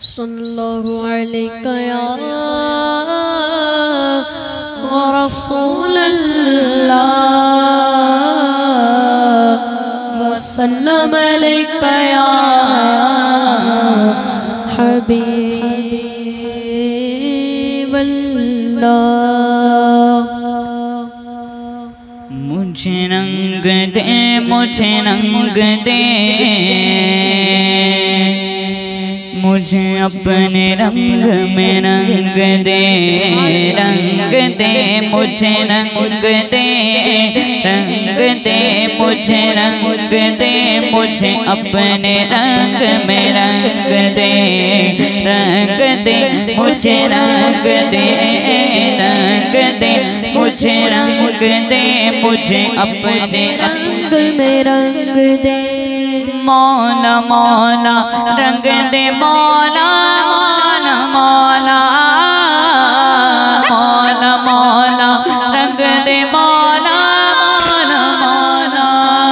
صلی اللہ علیہ یا رسول اللہ وسلم علیہ یا حبیب اللہ۔ مجھے رنگ دے، مجھے رنگ دے، مجھے اپنے رنگ میں رنگ دے، رنگ دے مجھے رنگ دے، رنگ دے مجھے رنگ دے، مجھے اپنے رنگ میں رنگ دے، رنگ دے مجھے رنگ دے، رنگ دے مجھے رنگ دے، مجھے اپنے رنگ میں رنگ دے۔ مولا مولا رنگ دے، مولا مولا مولا مولا مولا رنگ دے، مولا مولا مولا۔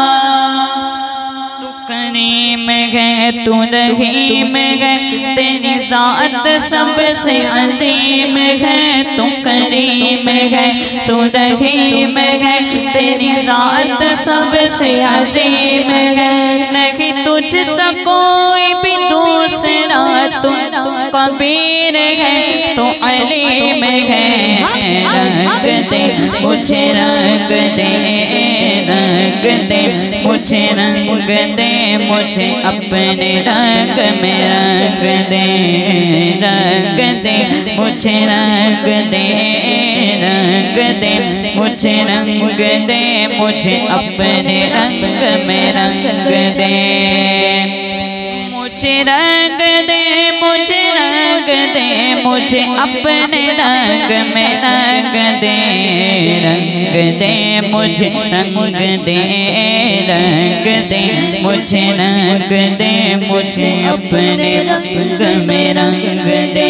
تو کریم ہے، تو رحیم ہے، تیری ذات سب سے عظیم ہے۔ تو کریم ہے، تو رحیم ہے، تیری ذات سب سے عظیم ہے۔ نہیں تجھ سا کوئی بھی دوسرا، تو کبیر ہے، تو علیم ہے۔ رنگ دے مجھے رنگ دے، رنگ دے مجھے رنگ دے، مجھے اپنے رنگ میں رنگ دے، رنگ دے مجھے رنگ دے، رنگ دے مجھے رنگ دے، مجھے اپنے رنگ میں رنگ دے، مجھے رنگ دے، مجھے رنگ دے، مجھے اپنے رنگ میں رنگ دے، رنگ دے مجھے رنگ دے، رنگ دے مجھے رنگ دے، مجھے اپنے رنگ میں رنگ دے۔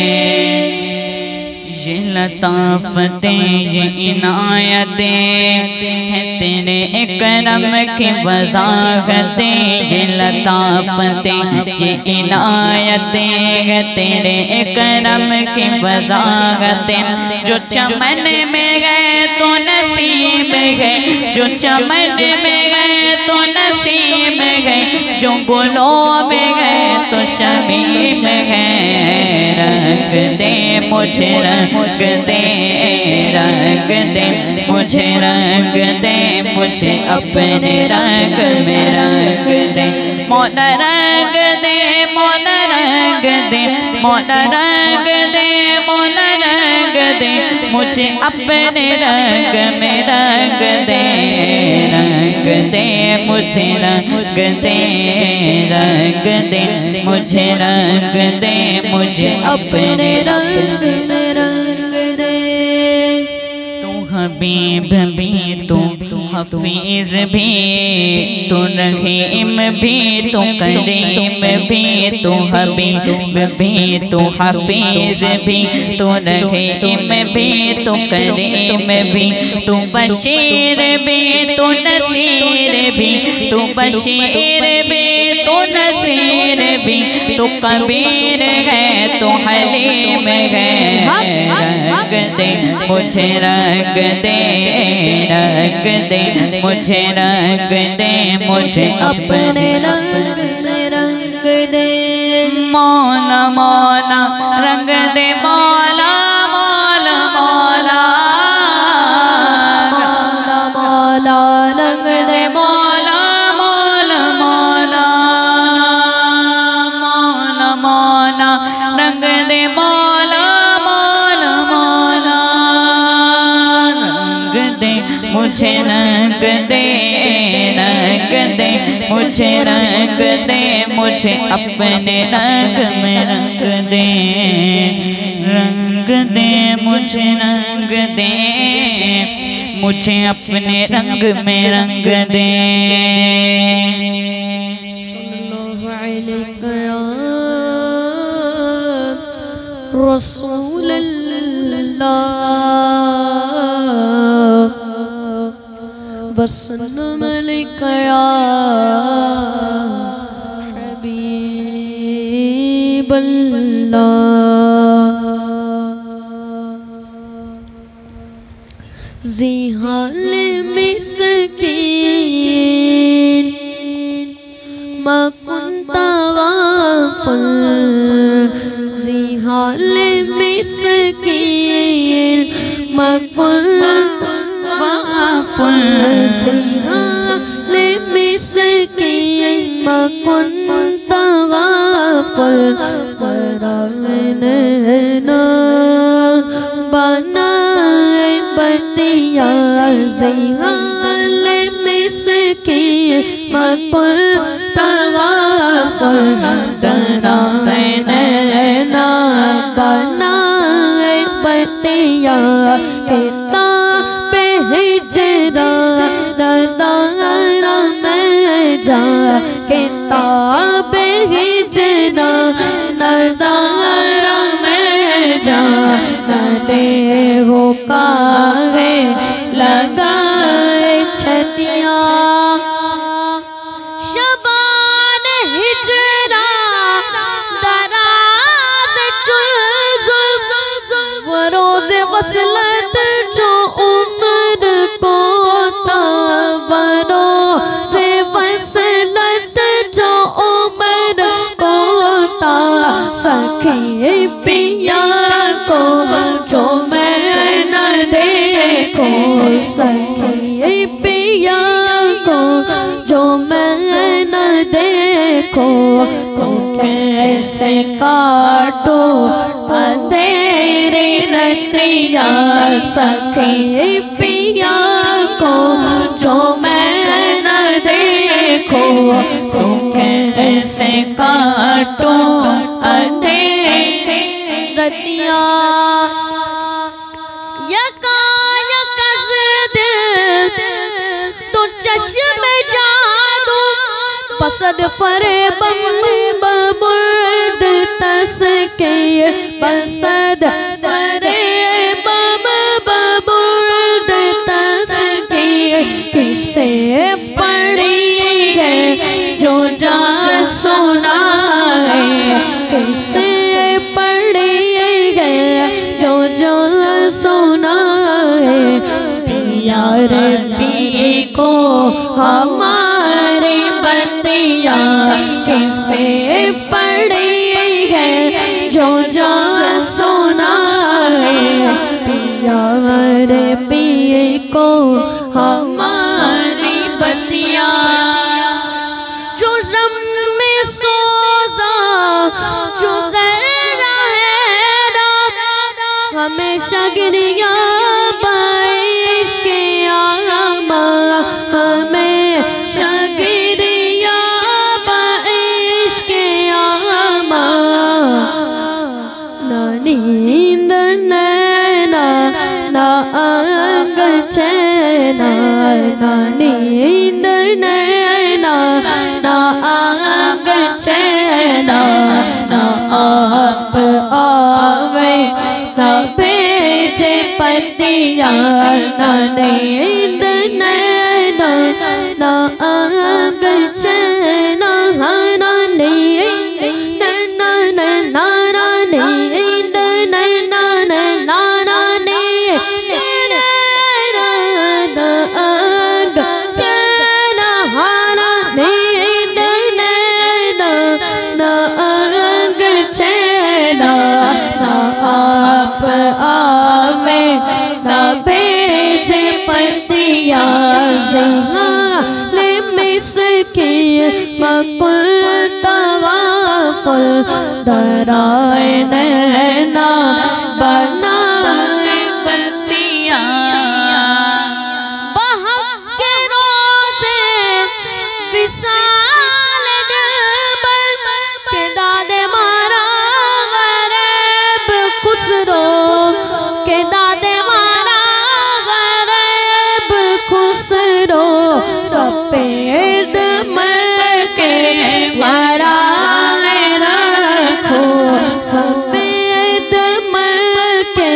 یہ لطافتیں، یہ عنایتیں ہیں تیرے کرم کی وضاحتیں، یہ لطافتیں، یہ عنایتیں ہیں تیرے کرم کی وضاحتیں۔ جو چمن میں گئے تو نصیب ہے، جو چمن میں گئے تو نصیب ہے، جو گلوں میں گئے تو شمیم ہے۔ رنگ دے مجھے رنگ دے، رنگ دے مجھے رنگ دے، مجھے اپنے رنگ میں رنگ دے۔ مولا رنگ دے، مولا رنگ دے، مولا رنگ دے، مولا رنگ دے، مجھے اپنے رنگ میں رنگ دے، رنگ دے مجھے رنگ دے، رنگ دے مجھے رنگ دے، مجھے اپنے رنگ میں رنگ دے۔ تو حبیب بھی، تو حفیظ بھی، تو رحیم بھی، تو کریم بھی، تو حبیب بھی، تو حفیظ بھی، تو رحیم بھی، تو کریم بھی، تو بشیر بھی، تو نذیر بھی، تو بشیر بھی، تو نذیر بھی، تو کبیر ہے، تو حلیم ہے۔ رنگ دے مجھے رنگ دے، رنگ دے مجھے رنگ دے، مجھے اپنے رنگ میں رنگ دے۔ مولا مولا رنگ دے، مولا مولا مولا مولا مولا رنگ دے، مولا مولا مولا مولا مولا رنگ دے، مولا مولا مولا رنگ دے مجھے رنگ دے، رنگ دے مجھے رنگ دے، مجھے اپنے رنگ میں رنگ دے، رنگ دے مجھے رنگ دے، مجھے اپنے رنگ میں رنگ دے۔ صلی اللہ علیہ یا رسول اللہ وسلم علیہ یا حبیب حبیب اللہ ذی حال مسکین ما کنت غافل ذی حال مسکین ما کنت غافل ذی حال مسکین ما کنت غافل قرآننا بنائے بتیا ذی حال مسکین ما کنت غافل قرآننا بنائے بتیا کتاب ہجران دار میں جا کتاب ہجران دار میں جا چلے وہ کاغے لگائے چھتیاں شبان ہجران دراز وہ روز وصلت جو عمر کو تھا وہ روز وصلت جو عمر کو تھا سخی پیا کو جو میں نہ دیکھوں سخی پیا کو جو میں نہ دیکھوں تو کیسے کاٹو اندھیری رتیا سخی پیا کو جو میں نہ دیکھوں تو کیسے کاٹو اندھیری رتیا یکا یکس دل تو چشم جادو پسد فریبم ببرد تسکے پسد فریبم ببرد تسکے کسے پڑھی ہے جو جا سنا ہے کسے پڑھی ہے جو جا سنا ہے پیار پی کو ہمارے بندیا کسے پڑھی ہے جو جا سنا ہے پیار پی کو ہماری بندیا جو زم میں سوزا جو ذرہ ہے ہمیشہ گریا بائش کے آما ہمیشہ گریا بائش کے آما نہ نیند نینا نہ آنگ چینا نہ نیند نینا نہ آنگ چینا نہ آپ آوے نہ بھیجے پتیا نہ نیند نینا نہ آنگ چینا نہ نیند نینا نہ نیند نینا نہ نیند نہ آنگ چینا نہ نیند نینا نہ آنگ چینا نہ آپ آوے نہ بھیجے پتیا ذی حال مسکین ما کنت غافل درائے نینا بنائے بتیا بحق کے روزے وصال دلبر کے داد مارا غریب خسرو کے داد مارا غریب خسرو سفید مر کے مارا رکھو سفید مر کے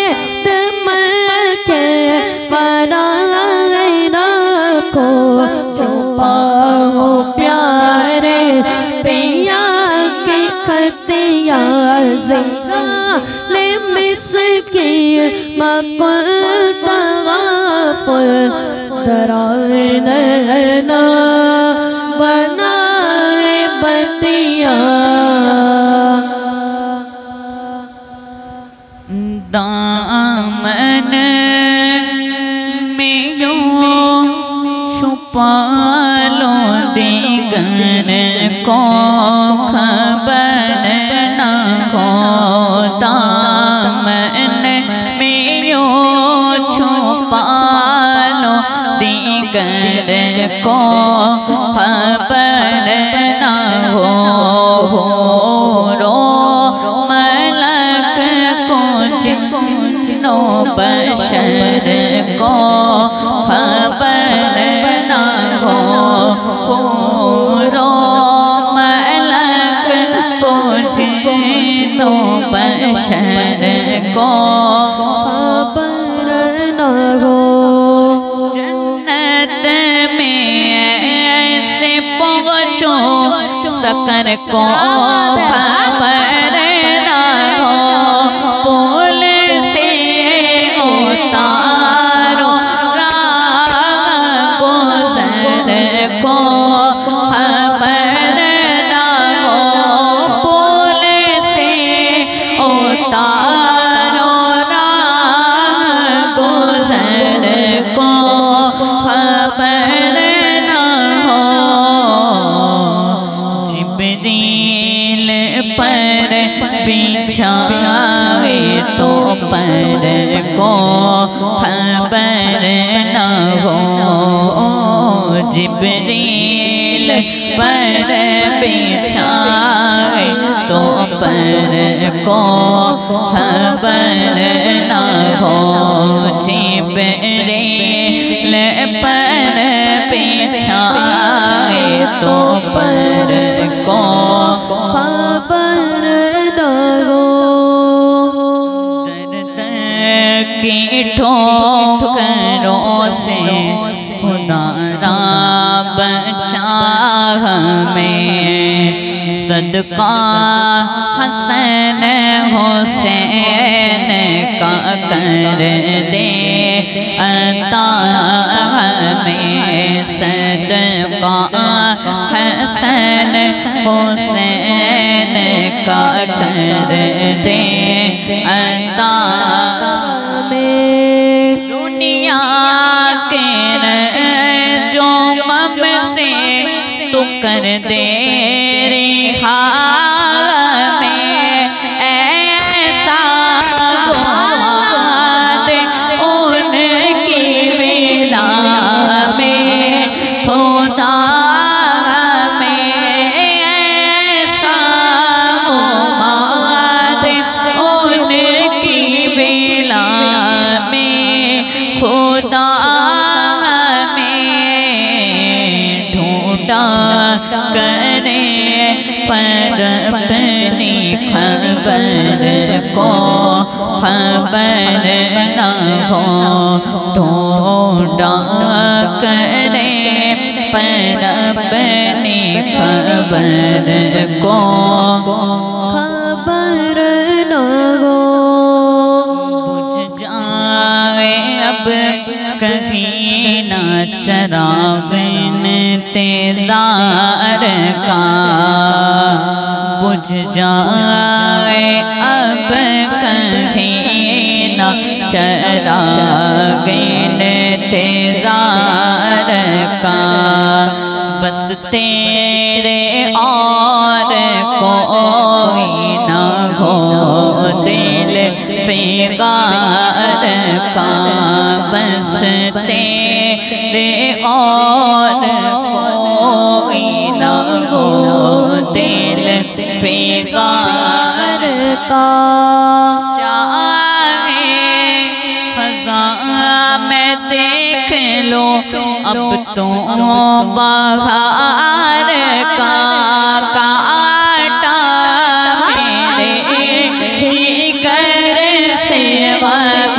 مل کے برائے رکھو چھپا ہو پیارے پیا کی خطیہ زغال مسکین مکل تغافل درائے نینا بنائے بتیا دامن میں یوں چھپا لو دیگر کو خبر نہ ہو دامن میں یوں چھپا لو دیگر کو خبر نہ ہو بشر کو خبر نہ ہو رو ملک کو جنوں بشر کو خبر نہ ہو جنت میں ایسے پہنچو سکر کو خبر نہ ہو بچھائے تو پر کو خبر نہ ہو جبریل پر بچھائے تو پر کو خبر نہ ہو جبریل پر بچھائے تو پر کو خبر کی ٹھوکروں سے خدا را بچا ہمیں صدقہ حسن حسین کا کر دے عطا ہمیں صدقہ حسن حسین کا کر دے عطا دنیا کے جو غم سے تو کر دے رہا میں ایسا بہت ان کی ولا میں خدا میں ایسا بہت ان کی ولا خدا میں ڈھونڈا کرے پر اپنی خبر کو خبر نہ ہو ڈھونڈا کرے پر اپنی خبر کو خبر نہ ہو کہیں نہ چراغ انتظار کا بجھ جائے اب کہیں نہ چراغ انتظار کا بس تیرے اور کوئی نہ ہو دل فگار کا بس تیرے اور کوئی نہ ہو دل فگار کا چاہے خزاں میں دیکھ لو اب تو بہار کا کاٹا میرے جگر سے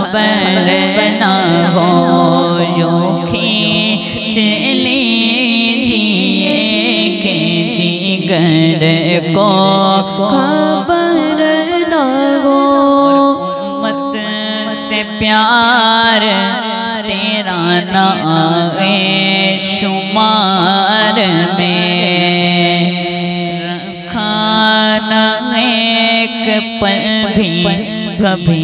خبر نہ ہو یوں کھینچ لیجیے کہ جگر کو خبر نہ ہو امت سے پیار تیرا نہ آئے شمار میں رکھا نہ ایک پل بھی کبھی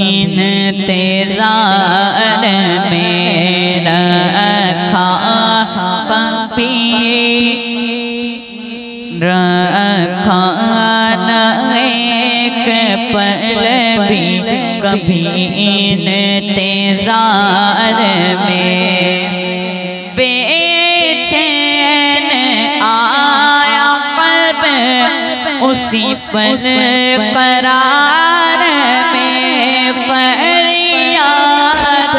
انتظار میں رکھا کبھی رکھا نہ ایک پل بھی کبھی انتظار میں بے چین آیا قلب اسی پل قرار میں فریاد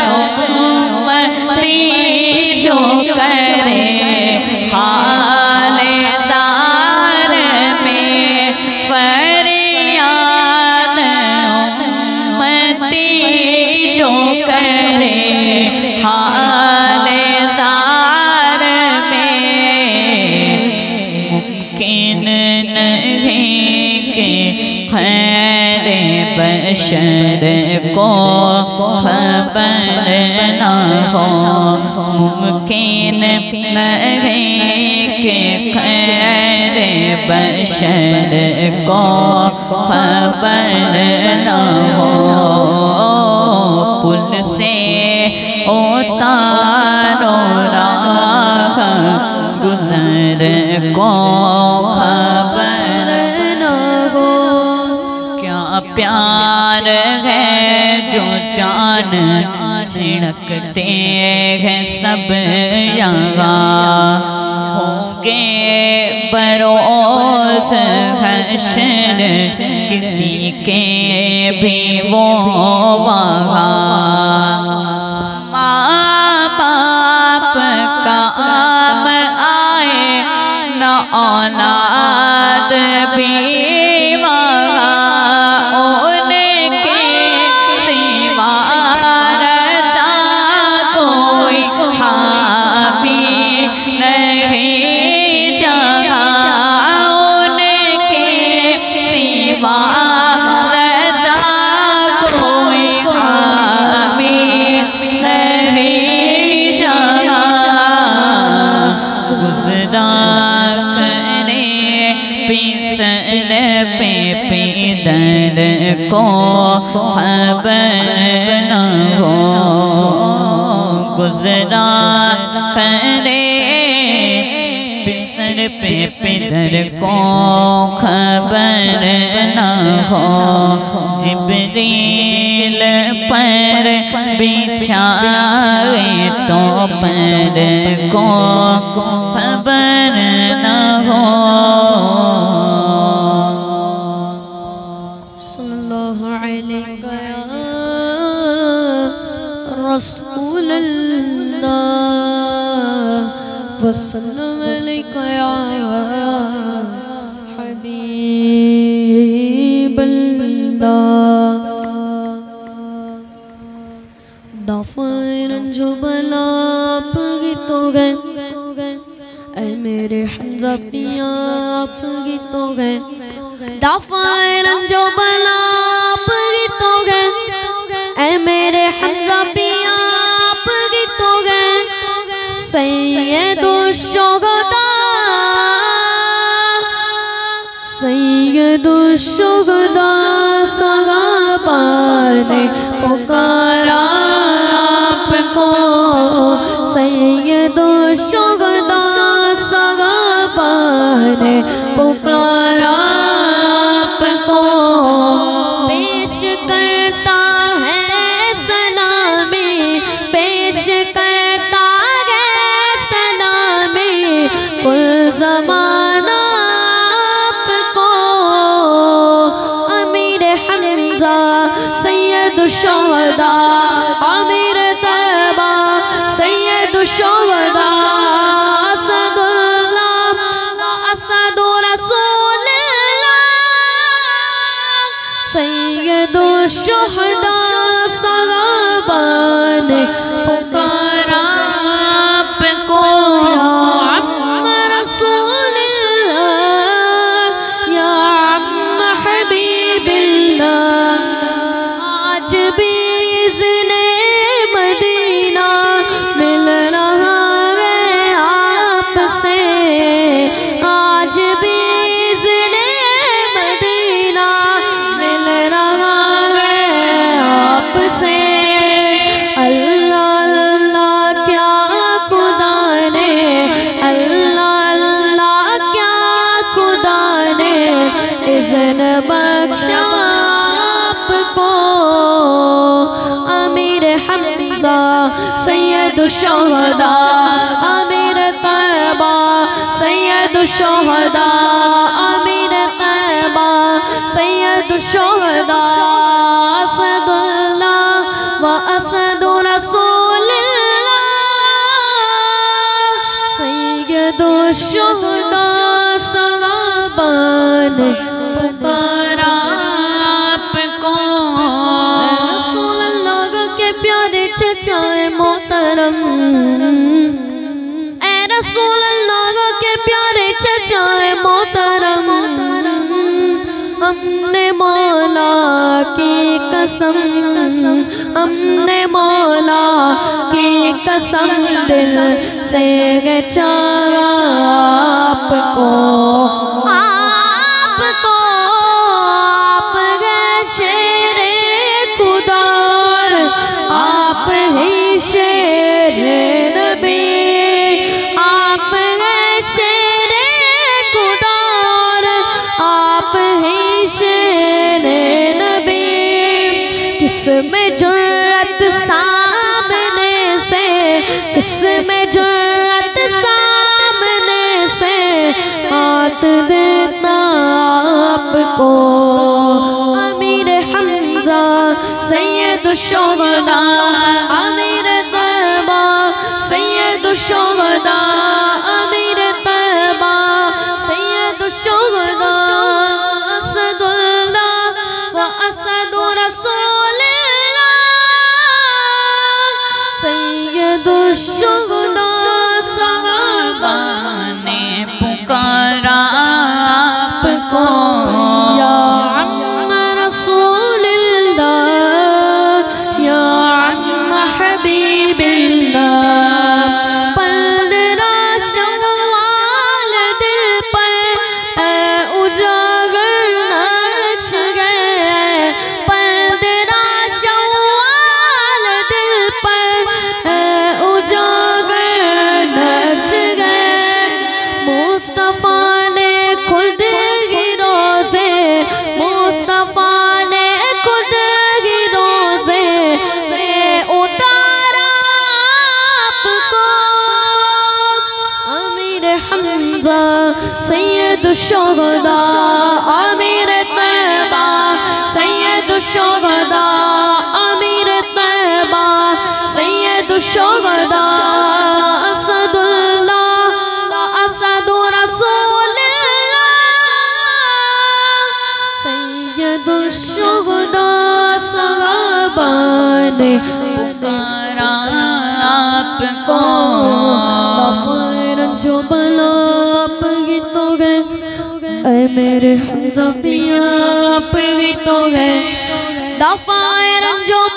امتی جو کرے حال دار میں فریاد امتی جو کرے حال دار میں ممکن نہیں کہ خیر بشر کو خبر نہ ہو ممکن نہیں کہ خیر بشر کو خبر نہ ہو پل سے اتارو راہ گزر کو خبر نہ ہو کیا پیار ہے جو جان چھڑکتے ہیں سب یہاں ہوں گے بروز حشر کسی کے بھی وہ وہاں ماں باپ کام آئے نہ اولاد بھی کو خبر نہ ہو گزرا کرے بستر پہ پدر کو خبر نہ ہو جبریل پر بچھائے تو پر کو خبر نہ ہو رسول اللہ وسلم علیکہ یا حبیب اللہ دافعن جو بلا آپ گیتوں گئے اے میرے حمزہ پیا آپ گیتوں گئے دافعن جو بلا آپ گیتوں گئے اے میرے حمزہ پیا آپ گیتوں گئے سید الشہداء صحابہ نے پکارا آپ کو سید الشہداء صحابہ نے پکارا آپ کو پیش کرتا ہے سلامی پیش کرتا ہے سلامی کل زمانہ آپ کو امیر حمزہ سید الشہداء امیر طیبہ سید الشہداء اسد اللہ اسد رسول اللہ سید الشہداء صغبان پکارا آپ کو یا عم رسول اللہ یا عم حبیب اللہ آج بھی اذن مدینہ مل رہا ہے آپ سے آج بھی اذن مدینہ مل رہا ہے آپ سے اللہ اللہ کیا خدا نے اللہ اللہ کیا خدا نے اذن بخشا آپ کو امیر حمزہ سید الشہداء امیر طیبہ سید الشہداء امیر طیبہ سید الشہداء اسد اللہ و اسد رسول اللہ سید الشہداء صغبان پکارا آپ کو رسول اللہ کے پیارے چچا محترم اے رسول اللہ کے پیارے چچا محترم ہم نے مولا کی قسم ہم نے مولا کی قسم دل سے چاہا آپ کو آپ کو آپ گئے شیر خدا آپ ہی شیر نبی آپ گئے شیر خدا آپ ہی شیر نبی کس میں جرأت سامنے سے کس میں جرأت سامنے سے ہاتھ دیتا آپ کو امیر حمزہ سید الشہداء امیر طیبہ سید الشہداء امیر طیبہ سید الشہداء اسد اللہ و اسد رسول اللہ سید الشہداء صغبان پکارا آپ کو یا عم رسول اللہ یا عم حبیب اللہ پندرہ شوال دل پر اے اجاگر نقش گئے پندرہ شوال دل پر اے اجاگر نقش گئے مصطفیٰ نے خود ہی روزے مصطفیٰ نے خود ہی روزے میں اتارا آپ کو امیر حمزہ سید الشہداء امیر طیبہ سید الشہداء امیر طیبہ سید الشہداء اسد اللہ و اسد رسول اللہ سید الشہداء صغبان پکارا آپ کو غفار جو بلا آپ ہی تو گئے اے میرے حمزہ پیا آپ ہی تو گئے دفائر جو